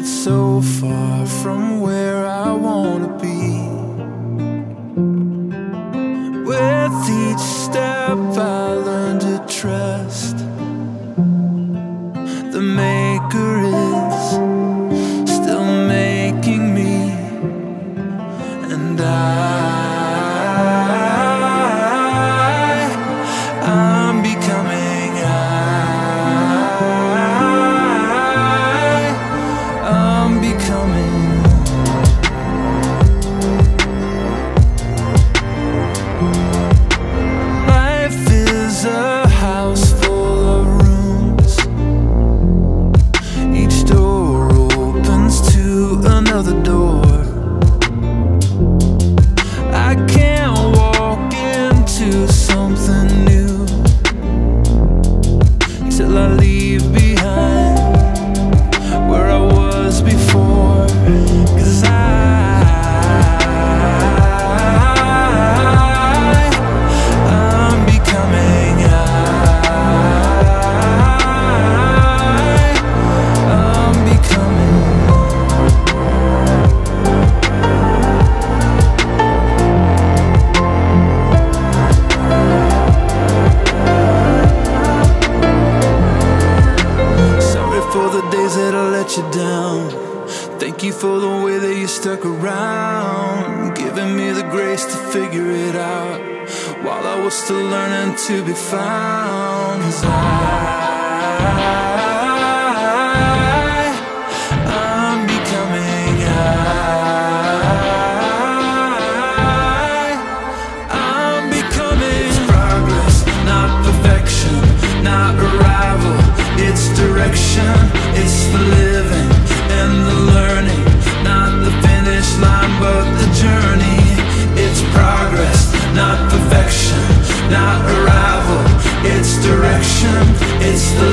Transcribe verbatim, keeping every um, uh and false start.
so far from where I wanna be. With each step I learn to trust. The maker is still making me, and I, I'm becoming I, I'm becoming. Life is a house full of rooms. Each door opens to another door. I can't walk into something new till I leave behind where I was before. 'Cause I, I'm becoming I, I'm becoming. Sorry for the days that I let you down. Thank you for the way that you stuck around, giving me the grace to figure it out while I was still learning to be found. 'Cause I, I'm becoming I, I'm becoming. It's progress, not perfection, not arrival. It's direction, it's the living and the learning, not the finish line but the journey. It's progress, not perfection, not arrival. It's direction, it's the